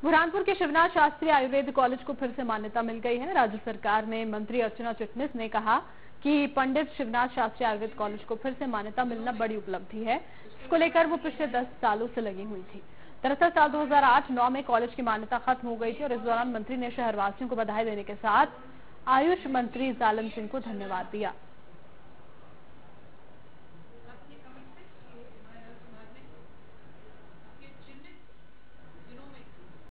बुरहानपुर के शिवनाथ शास्त्री आयुर्वेद कॉलेज को फिर से मान्यता मिल गई है। राज्य सरकार ने मंत्री अर्चना चिटनिस ने कहा कि पंडित शिवनाथ शास्त्री आयुर्वेद कॉलेज को फिर से मान्यता मिलना बड़ी उपलब्धि है। इसको लेकर वो पिछले 10 सालों से लगी हुई थी। दरअसल साल 2008-9 में कॉलेज की मान्यता खत्म हो गई थी और इस दौरान मंत्री ने शहरवासियों को बधाई देने के साथ आयुष मंत्री जालिम सिंह को धन्यवाद दिया।